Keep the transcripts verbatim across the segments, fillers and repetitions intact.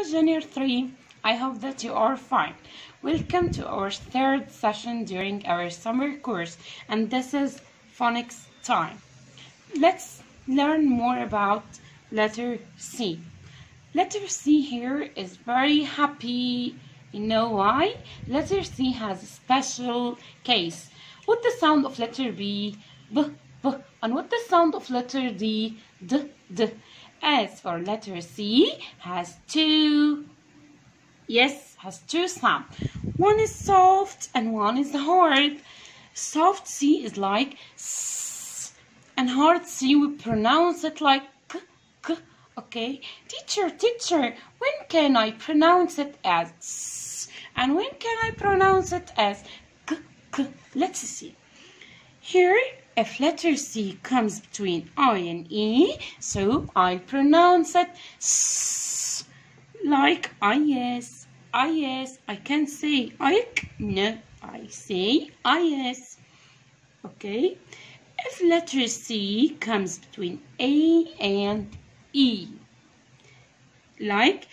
Junior three, I hope that you are fine. Welcome to our third session during our summer course, and this is phonics time. Let's learn more about letter C. Letter C here is very happy. You know why? Letter C has a special case. What the sound of letter B? B, B. And what the sound of letter D? D, D. As for letter C, has two, yes, has two sounds. One is soft and one is hard. Soft C is like S, and hard C we pronounce it like K, K. Okay, teacher, teacher, when can I pronounce it as S? And when can I pronounce it as K, K? Let's see. Here, if letter C comes between I and E, so I pronounce it S, like I S, I S. I can't say Ike, no, I say I S. Okay, if letter C comes between A and E, like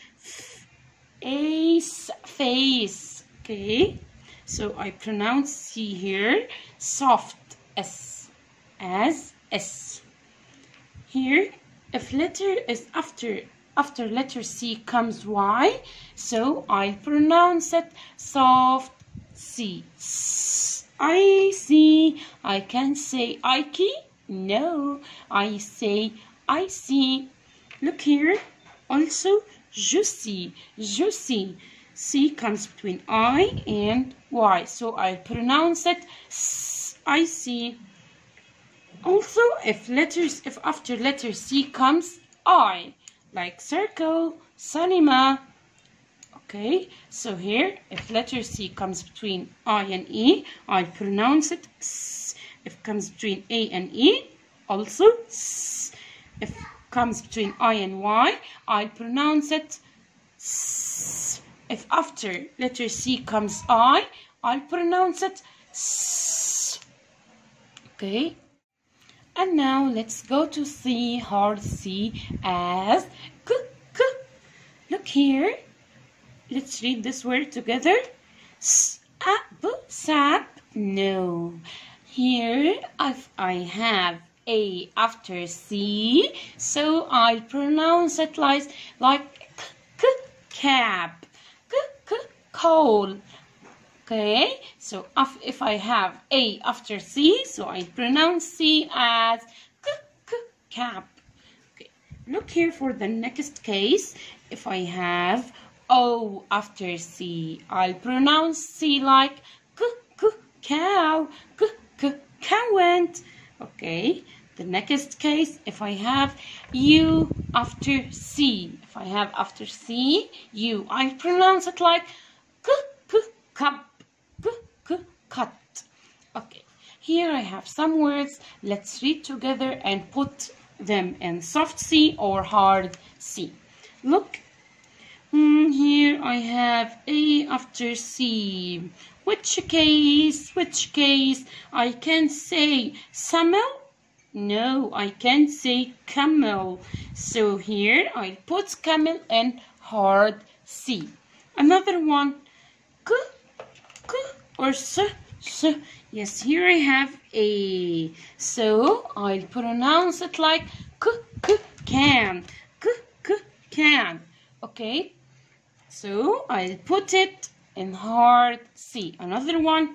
face, face. Okay, so I pronounce C here soft S, as S. Here, if letter is after after letter C comes Y, so I pronounce it soft C. S, I see. I can say Ike. No, I say I see. Look here. Also, juicy, juicy. C comes between I and Y, so I pronounce it S, I see. Also, if letters, if after letter C comes I, like circle, cinema. Okay, so here, if letter C comes between I and E, I pronounce it S. If it comes between A and E, also S. If it comes between I and Y, I pronounce it S. If after letter C comes I, I'll pronounce it S. Okay. And now let's go to C, hard C, as K, K. Look here. Let's read this word together. Sap, sap. No. Here, if I have A after C, so I'll pronounce it like, like K, K, cab. K, K, coal. Okay, so if I have A after C, so I pronounce C as K, K, cap. Okay, look here for the next case. If I have O after C, I'll pronounce C like K, K, cow, K, K, cowent. Okay, the next case, if I have U after C, if I have after C, U, I pronounce it like K, K, cup. K, K, cut. Okay, here I have some words. Let's read together and put them in soft C or hard C. Look, mm, here I have A after C. Which case? Which case? I can say camel? No, I can't say camel. So here I put camel in hard C. Another one. K, K or S, S. Yes, here I have A. So I'll pronounce it like K, K, can. K, K, can. Okay. So I'll put it in hard C. Another one.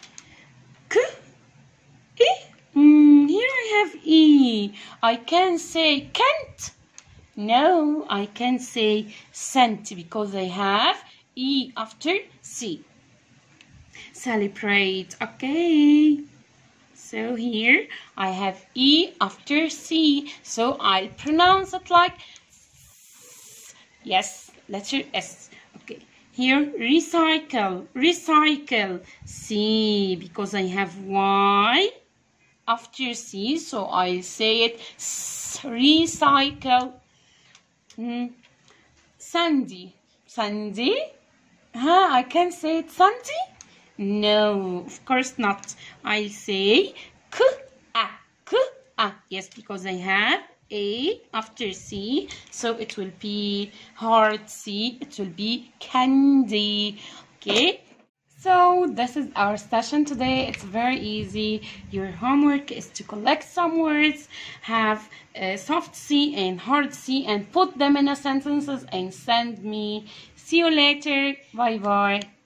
K, E. Mm, here I have E. I can say can't. No, I can say scent because I have E after C. Celebrate. Okay, so here I have E after C, so I'll pronounce it like S. Yes, letter S. Okay, here recycle, recycle, C, because I have Y after C, so I'll say it S, recycle. mm. Sandy, Sandy, huh? I can say it Sandy. No, of course not. I say K, A, K, A. Yes, because I have A after C, so it will be hard C, it will be candy. Okay, so this is our session today. It's very easy. Your homework is to collect some words, have a soft C and hard C, and put them in a sentences and send me. See you later. Bye bye.